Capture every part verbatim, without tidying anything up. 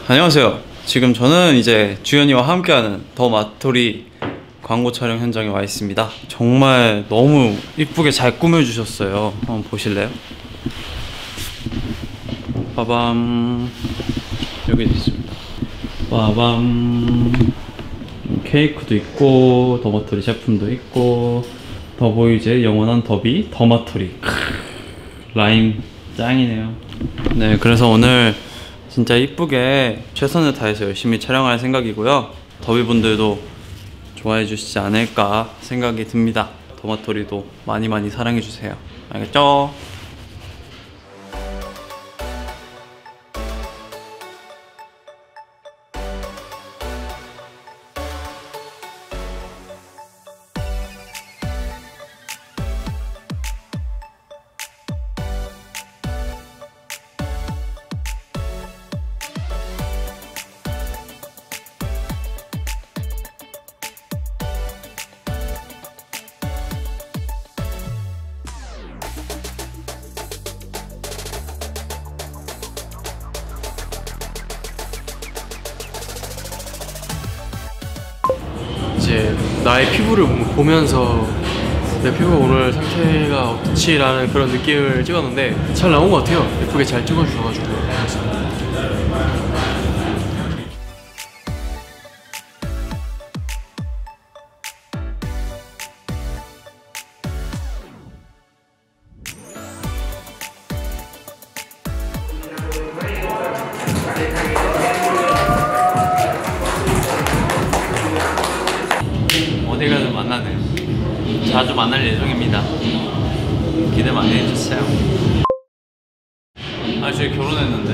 안녕하세요. 지금 저는 이제 주현이와 함께하는 더 마토리 광고 촬영 현장에 와 있습니다. 정말 너무 이쁘게 잘 꾸며주셨어요. 한번 보실래요? 빠밤, 여기 있습니다. 빠밤, 케이크도 있고 더 마토리 제품도 있고 더보이즈의 영원한 더비 더 마토리. 라임 짱이네요. 네, 그래서 오늘 진짜 이쁘게 최선을 다해서 열심히 촬영할 생각이고요. 더비분들도 좋아해 주시지 않을까 생각이 듭니다. 더 마토리도 많이 많이 사랑해 주세요. 알겠죠? 이제 나의 피부를 보면서 내 피부가 오늘 상태가 어떻지라는 그런 느낌을 찍었는데 잘 나온 것 같아요. 예쁘게 잘 찍어주셔가지고. 어디 가든 만나네요. 자주 만날 예정입니다. 기대 많이 해주세요. 아, 저희 결혼했는데.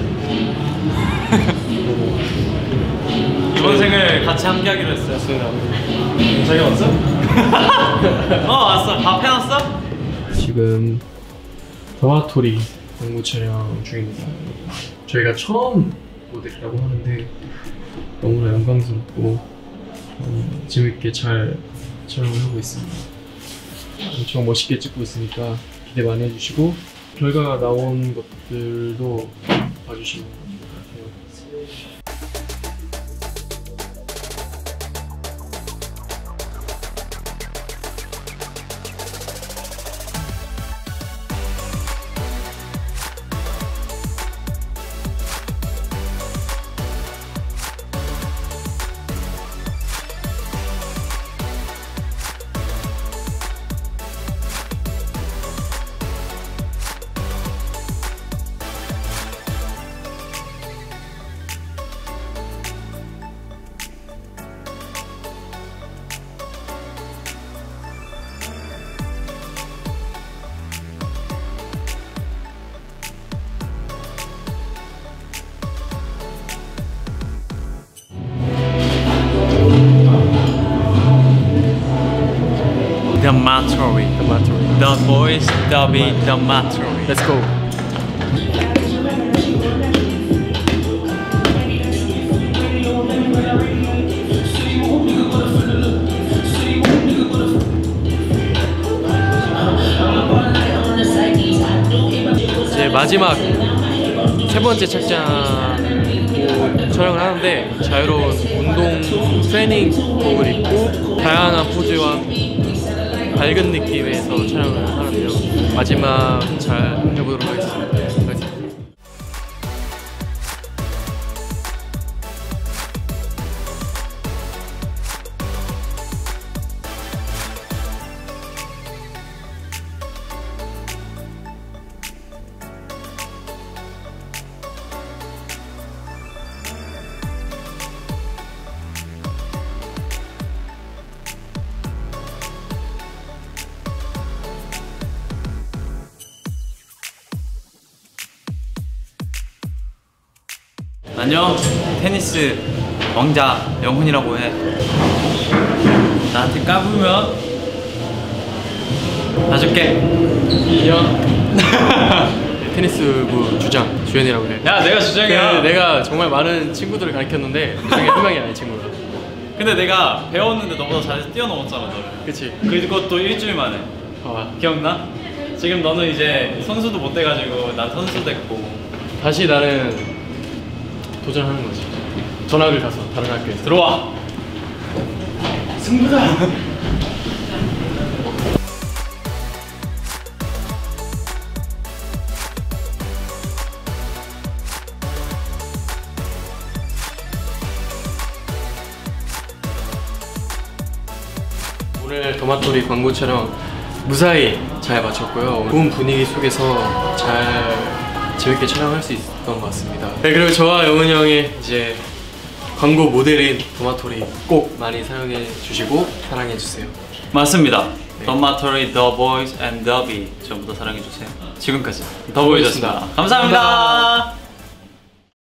이번 생을 같이 함께 하기로 했어요. 자기 왔어? 어, 왔어. 밥 해놨어? 지금 더마토리 광고 촬영 중입니다. 저희가 처음 모델이라고 하는데 너무나 영광스럽고 음, 재밌게 잘 촬영을 하고 있습니다. 엄청 멋있게 찍고 있으니까 기대 많이 해주시고 결과가 나온 것들도 봐주시면 좋을 것 같아요. The Matori. The Matori. The boys, 더비, The Matori. Let's go. 이제 마지막 세 번째 착장으로 촬영을 하는데 자유로운 운동 트레이닝복을 입고 다양한 포즈와 밝은 느낌에서 촬영을 하는데요. 마지막 잘 해보도록 하겠습니다. 안녕, 테니스 왕자 영훈이라고 해. 나한테 까부면 놔줄게. 안녕. 테니스부 주장 주현이라고 해. 야, 내가 주장이야. 그 내가 정말 많은 친구들을 가르쳤는데 그 중에 한 명이 아닌 친구야. 근데 내가 배웠는데 너보다 잘해서 뛰어넘었잖아, 너를. 그치. 그것도 일주일 만에. 봐봐. 기억나? 지금 너는 이제 선수도 못 돼가지고 난 선수 됐고. 다시 나는 도전하는 거지. 전학을 가서 다른 학교에서 들어와. 승부다. 오늘 도마토리 광고 촬영 무사히 잘 마쳤고요. 좋은 분위기 속에서 잘 재밌게 촬영할 수 있었던 것 같습니다. 네, 그리고 저와 영은이 형의 이제 광고 모델인 도마토리 꼭 많이 사랑해 주시고 사랑해 주세요. 맞습니다. 네. 도마토리 더 보이즈 앤 더비 전부 다 사랑해 주세요. 지금까지 더 보이즈였습니다. 감사합니다. 감사합니다.